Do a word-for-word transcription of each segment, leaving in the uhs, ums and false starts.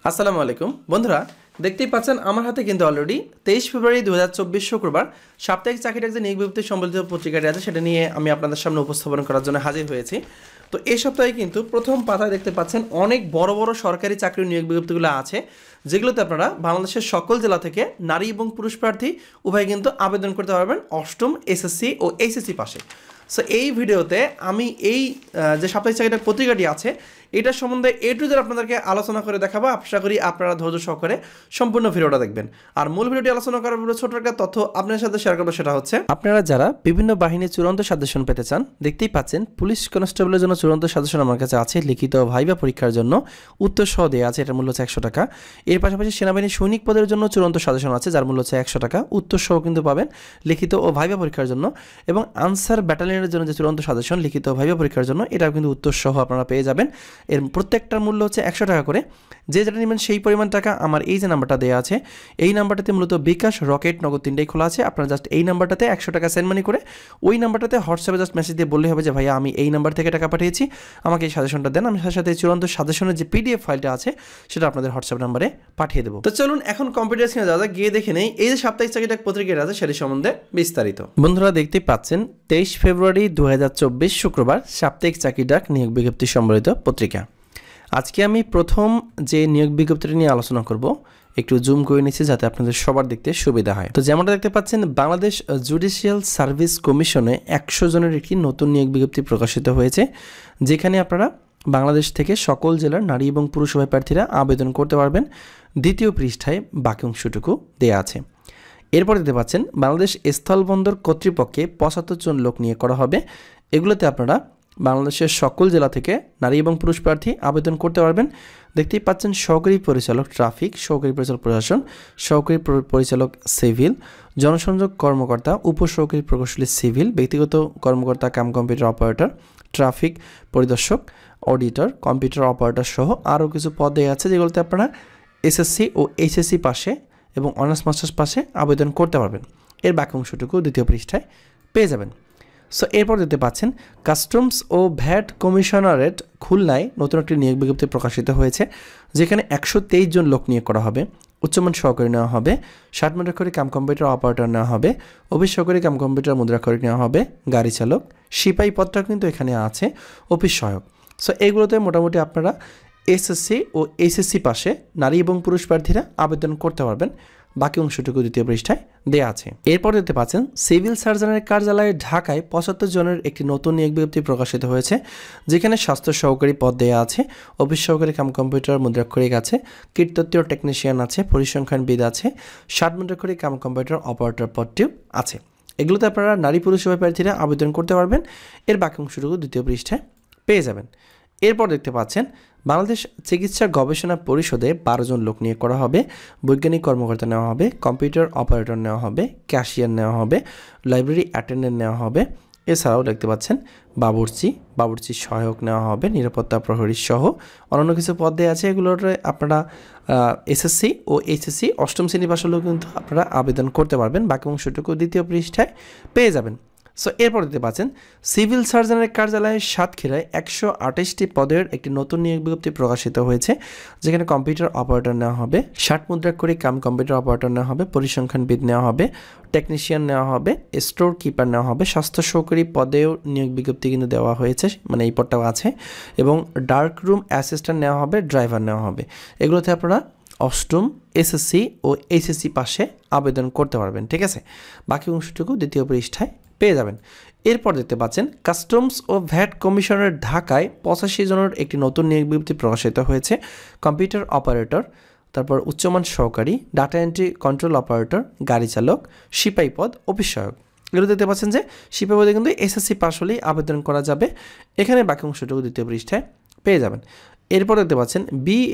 আসসালামু আলাইকুম বন্ধুরা, দেখতেই পাচ্ছেন আমার হাতে কিন্তু অলরেডি তেইশ ফেব্রুয়ারি দু হাজার চব্বিশ শুক্রবার সাপ্তাহিক চাকরির যে নিয়োগ বিজ্ঞপ্তি সম্বলিত পত্রিকাটি আছে সেটা নিয়ে আমি আপনাদের সামনে উপস্থাপন করার জন্য হাজির হয়েছি। তো এই সপ্তাহে কিন্তু প্রথম পাতায় দেখতে পাচ্ছেন অনেক বড় বড় সরকারি চাকরির নিয়োগ বিজ্ঞপ্তিগুলো আছে, যেগুলোতে আপনারা বাংলাদেশের সকল জেলা থেকে নারী এবং পুরুষ প্রার্থী উভয় কিন্তু আবেদন করতে পারবেন অষ্টম এসএসসি ও এইচএসসি পাশে। সো এই ভিডিওতে আমি এই যে সাপ্তাহিক চাকরির পত্রিকাটি আছে এটার সম্বন্ধে এ টু জেড আপনাদেরকে আলোচনা করে দেখাবো। আশা করি আপনারা ধৈর্য সহকারে সম্পূর্ণ ভিডিওটা দেখবেন। আর মূল ভিডিওটি আলোচনা করার পরে ছোট একটা তথ্য আপনাদের সাথে শেয়ার করবো, সেটা হচ্ছে আপনারা যারা বিভিন্ন বাহিনীর চূড়ান্ত সাজেশন পেতে চান, দেখতেই পাচ্ছেন পুলিশ কনস্টেবলের জন্য চূড়ান্ত সাজেশন আমার কাছে আছে, লিখিত ভাইবা পরীক্ষার জন্য উত্তর সহ দেওয়া আছে, এটার মূল্য হচ্ছে একশো টাকা। এর পাশাপাশি সেনাবাহিনীর সৈনিক পদের জন্য চূড়ান্ত সাজেশন আছে, যার মূল্য হচ্ছে একশো টাকা, উত্তর সহ কিন্তু পাবেন লিখিত ও ভাইবা পরীক্ষার জন্য। এবং আনসার ব্যাটালিয়নের জন্য যে চূড়ান্ত সাজেশন লিখিত ও ভাইবা পরীক্ষার জন্য, এটাও কিন্তু উত্তর সহ আপনারা পেয়ে যাবেন। এর প্রত্যেকটার মূল্য হচ্ছে একশো টাকা করে। যে যেটা নেবেন সেই পরিমাণ টাকা আমার এই যে নাম্বারটা দেওয়া আছে, এই নাম্বারটাতে মূলত বিকাশ, রকেট, নগদ তিনটাই খোলা আছে। আপনারা জাস্ট এই নাম্বারটাতে একশো টাকা সেন্ড মানি করে ওই নাম্বারটাতে হোয়াটসঅ্যাপে জাস্ট মেসেজ দিয়ে বললেই হবে যে ভাইয়া আমি এই নাম্বার থেকে টাকা পাঠিয়েছি, আমাকে এই সাজেশনটা দেন। আমি সাথে সাথে চূড়ান্ত সাজেশনের যে পিডিএফ ফাইলটা আছে সেটা আপনাদের হোয়াটসঅ্যাপ নাম্বারে পাঠিয়ে দেবো। তো চলুন এখন কম্পিউটার স্ক্রিনে যাওয়া গিয়ে দেখে নেই এই যে সাপ্তাহিক চাকরির পত্রিকাটা আছে সেটি সম্বন্ধে বিস্তারিত। বন্ধুরা দেখতেই পাচ্ছেন তেইশ ফেব্রুয়ারি দু হাজার চব্বিশ শুক্রবার সাপ্তাহিক চাকরি ডাক নিয়োগ বিজ্ঞপ্তি সম্বলিত পত্রিকা। আজকে আমি প্রথম যে নিয়োগ বিজ্ঞপ্তিটি নিয়ে আলোচনা করব, একটু জুম করে নিচ্ছি যাতে আপনাদের সবার দেখতে সুবিধা হয়। তো যেমনটা দেখতে পাচ্ছেন, বাংলাদেশ জুডিশিয়াল সার্ভিস কমিশনে একশো জনের একটি নতুন নিয়োগ বিজ্ঞপ্তি প্রকাশিত হয়েছে, যেখানে আপনারা বাংলাদেশ থেকে সকল জেলার নারী এবং পুরুষ উভয় প্রার্থীরা আবেদন করতে পারবেন। দ্বিতীয় পৃষ্ঠায় বাকি অংশটুকু দেওয়া আছে। এরপর দেখতে পাচ্ছেন বাংলাদেশ স্থলবন্দর কর্তৃপক্ষে পঁচাত্তর জন লোক নিয়োগ করা হবে। এগুলোতে আপনারা বাংলাদেশের সকল জেলা থেকে নারী এবং পুরুষ প্রার্থী আবেদন করতে পারবেন। দেখতেই পাচ্ছেন সহকারী পরিচালক ট্রাফিক, সহকারী পরিচালক প্রশাসন, সহকারী পরিচালক সিভিল, জনসংযোগ কর্মকর্তা, উপসহকারী প্রকৌশলী সিভিল, ব্যক্তিগত কর্মকর্তা কাম কম্পিউটার অপারেটর, ট্রাফিক পরিদর্শক, অডিটর, কম্পিউটার অপারেটর সহ আরও কিছু পদে আছে, যেগুলোতে আপনারা এসএসসি ও এইচএসসি পাশে এবং অনার্স মাস্টার্স পাশে আবেদন করতে পারবেন। এর বাকি অংশটুকু দ্বিতীয় পৃষ্ঠায় পেয়ে যাবেন। সো এরপর দেখতে পাচ্ছেন কাস্টমস ও ভ্যাট কমিশনারেট খুলনায় নতুন একটি নিয়োগ বিজ্ঞপ্তি প্রকাশিত হয়েছে, যেখানে একশো তেইশ জন লোক নিয়োগ করা হবে। উচ্চমান সহকারী নেওয়া হবে, ষাট মুদ্রাক্ষরিক কাম কম্পিউটার অপারেটর নেওয়া হবে, অফিস সহকারী কাম কম্পিউটার মুদ্রাক্ষরিক নেওয়া হবে, গাড়ি চালক, সিপাহী পদটাও কিন্তু এখানে আছে, অফিস সহায়ক। সো এইগুলোতে মোটামুটি আপনারা এসএসসি ও এইচএসসি পাশে নারী এবং পুরুষ প্রার্থীরা আবেদন করতে পারবেন। বাকি অংশটুকু দ্বিতীয় পৃষ্ঠায় দেওয়া আছে। এরপর দেখতে পাচ্ছেন সিভিল সার্জনের কার্যালয়ে ঢাকায় পঁচাত্তর জনের একটি নতুন নিয়োগ বিজ্ঞপ্তি প্রকাশিত হয়েছে, যেখানে স্বাস্থ্য সহকারী পদ দেওয়া আছে, অফিস সহকারী কাম কম্পিউটার মুদ্রাক্ষরিক আছে, কীটতত্ত্বীয় টেকনিশিয়ান আছে, পরিসংখ্যানবিদ আছে, ষাট মুদ্রাক্ষরিক কাম কম্পিউটার অপারেটর পদটিও আছে। এগুলোতে আপনারা নারী পুরুষ উভয় প্রার্থীরা আবেদন করতে পারবেন। এর বাকি অংশটুকু দ্বিতীয় পৃষ্ঠায় পেয়ে যাবেন। এরপর দেখতে পাচ্ছেন বাংলাদেশ চিকিৎসা গবেষণা পরিষদে বারো জন লোক নিয়োগ করা হবে। বৈজ্ঞানিক কর্মকর্তা নেওয়া হবে, কম্পিউটার অপারেটর নেওয়া হবে, ক্যাশিয়ার নেওয়া হবে, লাইব্রেরি অ্যাটেন্ডেন্ট নেওয়া হবে। এছাড়াও দেখতে পাচ্ছেন বাবুর্চি, বাবুর্চি সহায়ক নেওয়া হবে, নিরাপত্তা প্রহরী সহ অন্যান্য কিছু পদ দেওয়া আছে। এগুলোর আপনারা এসএসসি ও এইচএসসি অষ্টম শ্রেণী পাশ হলেও কিন্তু আপনারা আবেদন করতে পারবেন। বাকি অংশটুকু দ্বিতীয় পৃষ্ঠায় পেয়ে যাবেন। সো এরপর দেখতে পাচ্ছেন সিভিল সার্জনের কার্যালয়ে সাতক্ষীরায় একশো আঠাশটি পদের একটি নতুন নিয়োগ বিজ্ঞপ্তি প্রকাশিত হয়েছে, যেখানে কম্পিউটার অপারেটর নেওয়া হবে, ষাট মুদ্রাক্ষরিক কাম কম্পিউটার অপারেটর নেওয়া হবে, পরিসংখ্যানবিদ নেওয়া হবে, টেকনিশিয়ান নেওয়া হবে, স্টোর কিপার নেওয়া হবে, স্বাস্থ্য সহকারী পদেও নিয়োগ বিজ্ঞপ্তি কিন্তু দেওয়া হয়েছে, মানে এই পদটাও আছে, এবং ডার্ক রুম অ্যাসিস্ট্যান্ট নেওয়া হবে, ড্রাইভার নেওয়া হবে। এগুলোতে আপনারা অষ্টম এসএসসি ও এইচএসসি পাশে আবেদন করতে পারবেন। ঠিক আছে, বাকি অংশটুকু দ্বিতীয় পৃষ্ঠায় পেয়ে যাবেন। এরপর দেখতে পাচ্ছেন কাস্টমস ও ভ্যাট কমিশনের ঢাকায় পঁচাশি জনের একটি নতুন নিয়োগ বিজ্ঞপ্তি প্রকাশিত হয়েছে। কম্পিউটার অপারেটর, তারপর উচ্চমান সহকারী, ডাটা এন্ট্রি কন্ট্রোল অপারেটর, গাড়ি চালক, সিপাহী পদ, অফিস সহায়ক। এগুলো দেখতে পাচ্ছেন যে সিপাহী পদে কিন্তু এসএসসি পাস হলেই আবেদন করা যাবে। এখানে বাকি অংশটুকু দ্বিতীয় পৃষ্ঠায় পেয়ে যাবেন। এরপর দেখতে পাচ্ছেন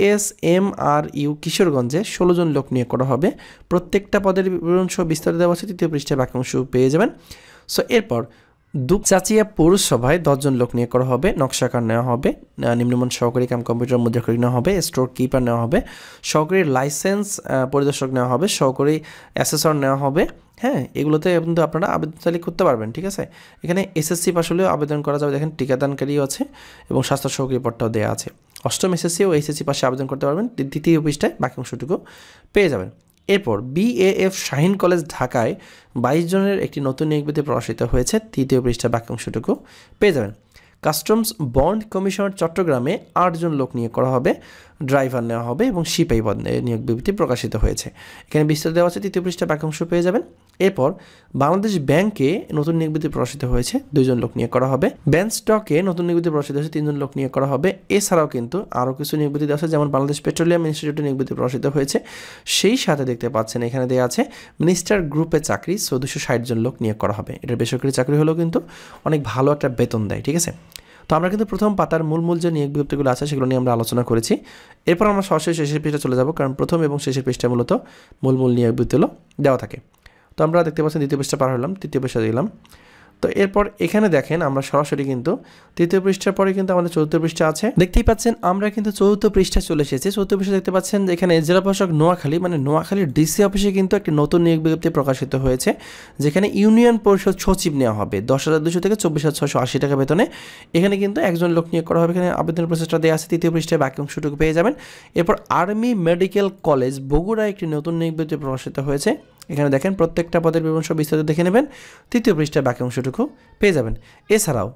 বিএসএমআরইউ কিশোরগঞ্জে ষোলো জন লোক নিয়োগ করা হবে। প্রত্যেকটা পদের বিবরণ সহ বিস্তারিত দেওয়া আছে, তৃতীয় পৃষ্ঠায় বাকি অংশ পেয়ে যাবেন। সো এরপর দুপচাচিয়া পৌরসভায় দশজন লোক নিয়োগ করা হবে, নকশাকার নেওয়া হবে, নিম্নমান সহকারী কাম কম্পিউটার মুদ্রাক্ষরিক নেওয়া হবে, স্টোর কিপার নেওয়া হবে, সহকারী লাইসেন্স পরিদর্শক নেওয়া হবে, সহকারী অ্যাসেসর নেওয়া হবে। হ্যাঁ, এগুলোতে কিন্তু আপনারা আবেদন চালিয়ে করতে পারবেন, ঠিক আছে। এখানে এসএসসি পাস হলেও আবেদন করা যাবে, দেখেন টিকাদানকারীও আছে এবং স্বাস্থ্য সহকারী পদটাও দেওয়া আছে। অষ্টম এসএসসি ও এইচএসসি পাশে আবেদন করতে পারবেন, দ্বিতীয় পৃষ্ঠায় বাকি অংশটুকু পেয়ে যাবেন। এরপর বিএএফ শাহিন কলেজ ঢাকায় বাইশ জনের একটি নতুন নিয়োগ বিজ্ঞপ্তি প্রকাশিত হয়েছে, তৃতীয় পৃষ্ঠা বাকি অংশটুকু পেয়ে যাবেন। কাস্টমস বন্ড কমিশনার চট্টগ্রামে আটজন লোক নিয়োগ করা হবে, ড্রাইভার নেওয়া হবে এবং সিপাহী পদ নিয়োগ বিজ্ঞপ্তি প্রকাশিত হয়েছে। এখানে বিস্তারিত দেওয়া আছে, তৃতীয় পৃষ্ঠা বাকি অংশ পেয়ে যাবেন। এরপর বাংলাদেশ ব্যাংকে নতুন নিয়োগ বিজ্ঞপ্তি প্রকাশিত হয়েছে, দুইজন লোক নিয়োগ করা হবে। ব্যাংক স্টকে নতুন নিয়োগ বিজ্ঞপ্তি প্রকাশিত হয়েছে, তিনজন লোক নিয়োগ করা হবে। এছাড়াও কিন্তু আরও কিছু নিয়োগ বিজ্ঞপ্তি দেওয়া আছে, যেমন বাংলাদেশ পেট্রোলিয়াম ইনস্টিটিউটে নিয়োগ বিজ্ঞপ্তি প্রকাশিত হয়েছে। সেই সাথে দেখতে পাচ্ছেন এখানে দেওয়া আছে মিনিস্টার গ্রুপে চাকরি, চৌদ্দশো ষাট জন লোক নিয়োগ করা হবে। এটা বেসরকারি চাকরি হলেও কিন্তু অনেক ভালো একটা বেতন দেয়, ঠিক আছে। তো আমরা কিন্তু প্রথম পাতার মূল মূল যে নিয়োগ বিজ্ঞপ্তিগুলো আছে সেগুলো নিয়ে আমরা আলোচনা করেছি। এরপর আমরা সরাসরি শেষের পৃষ্ঠা চলে যাব, কারণ প্রথম এবং শেষের পৃষ্ঠা মূলত মূল মূল নিয়োগ বিজ্ঞপ্তিগুলো দেওয়া থাকে। তো আমরা দেখতে পাচ্ছেন দ্বিতীয় পৃষ্ঠা পার হলাম, তৃতীয় পৃষ্ঠা দিলাম। তো এরপর এখানে দেখেন আমরা সরাসরি কিন্তু তৃতীয় পৃষ্ঠার পরে কিন্তু আমাদের চতুর্থ পৃষ্ঠা আছে, দেখতেই পাচ্ছেন আমরা কিন্তু চতুর্থ পৃষ্ঠা চলে এসেছি। চতুর্থ পৃষ্ঠা দেখতে পাচ্ছেন যে এখানে জেলা প্রশাসক নোয়াখালী, মানে নোয়াখালীর ডিসি অফিসে কিন্তু একটি নতুন নিয়োগ বিজ্ঞপ্তি প্রকাশিত হয়েছে, যেখানে ইউনিয়ন পরিষদ সচিব নেওয়া হবে দশ হাজার দুশো থেকে চব্বিশ হাজার ছয়শো আশি টাকা বেতনে। এখানে কিন্তু একজন লোক নিয়োগ করা হবে। এখানে আবেদনের প্রসেসটা দেওয়া আছে, তৃতীয় পৃষ্ঠায় বাকি অংশটুকু পেয়ে যাবেন। এরপর আর্মি মেডিকেল কলেজ বগুড়ায় একটি নতুন নিয়োগ বিজ্ঞপ্তি প্রকাশিত হয়েছে। এখানে দেখেন প্রত্যেকটা পদের বিবরণ সব বিস্তারিত দেখে নেবেন, তৃতীয় পৃষ্ঠায় বাকি অংশটুকু পেয়ে যাবেন। এছাড়াও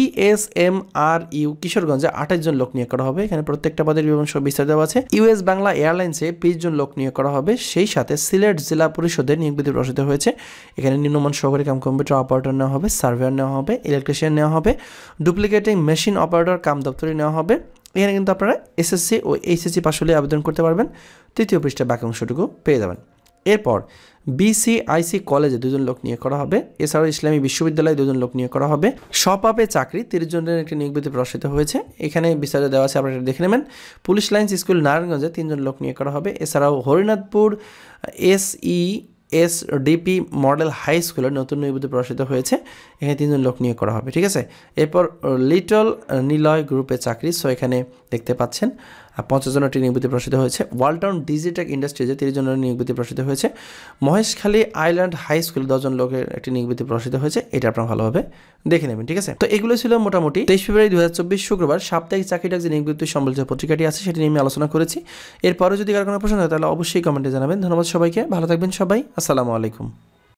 বিএসএমআরইউ কিশোরগঞ্জে আঠাশ জন লোক নিয়োগ করা হবে, এখানে প্রত্যেকটা পদের বিবরণ সব বিস্তারিত দেওয়া আছে। ইউএস বাংলা এয়ারলাইন্সে বিশ জন লোক নিয়োগ করা হবে। সেই সাথে সিলেট জেলা পরিষদে নিয়োগ বিজ্ঞপ্তি প্রকাশিত হয়েছে। এখানে নিম্নমান সহকারী কাম কম্পিউটার অপারেটর নেওয়া হবে, সার্ভেয়ার নেওয়া হবে, ইলেকট্রিশিয়ান নেওয়া হবে, ডুপ্লিকেটিং মেশিন অপারেটর কাম দপ্তরি নেওয়া হবে। এখানে কিন্তু আপনারা এসএসসি ও এইচএসসি পাস হলে আবেদন করতে পারবেন, তৃতীয় পৃষ্ঠায় বাকি অংশটুকু পেয়ে যাবেন। এরপর বিসিআইসি কলেজে দুজন লোক নিয়োগ করা হবে। এছাড়াও ইসলামী বিশ্ববিদ্যালয়ে দুজন লোক নিয়োগ করা হবে। সপাপে চাকরি তিরিশ জনের একটি নিয়োগ বিজ্ঞপ্তি প্রকাশিত হয়েছে, এখানে বিস্তারিত দেওয়া আছে, আপনারা দেখে নেবেন। পুলিশ লাইন্স স্কুল নারায়ণগঞ্জে তিনজন লোক নিয়োগ করা হবে। এছাড়াও Harinathpur SE S DP model high স্কুলের নতুন নিয়োগ বিজ্ঞপ্তি প্রকাশিত হয়েছে, এখানে তিনজন লোক নিয়োগ করা হবে, ঠিক আছে। এরপর লিটল নিলয় গ্রুপে চাকরি, সো এখানে দেখতে পাচ্ছেন পঞ্চাশ জনের একটি নিয়োগ বিজ্ঞপ্তি প্রকাশিত হয়েছে। ওয়ালটাউন ডিজিটেক ইন্ডাস্ট্রিজে তিরিশ জনের নিয়োগ বিজ্ঞপ্তি প্রকাশিত হয়েছে। মহেশখালী আইল্যান্ড হাই স্কুলে দশজন লোকের একটি নিয়োগ বিজ্ঞপ্তি প্রকাশিত হয়েছে, এটা আপনারা ভালোভাবে দেখে নেবেন, ঠিক আছে। তো এগুলো ছিল মোটামুটি তেইশ ফেব্রুয়ারি দু হাজার চব্বিশ শুক্রবার সাপ্তাহিক চাকরি ডাক যে নিয়োগ বিজ্ঞপ্তি সম্বলিত পত্রিকাটি আছে সেটি নিয়ে আমি আলোচনা করেছি। এরপরে যদি কারো কোনো প্রশ্ন হয় তাহলে অবশ্যই কমেন্টে জানাবেন। ধন্যবাদ সবাইকে, ভালো থাকবেন সবাই, আসসালামু আলাইকুম।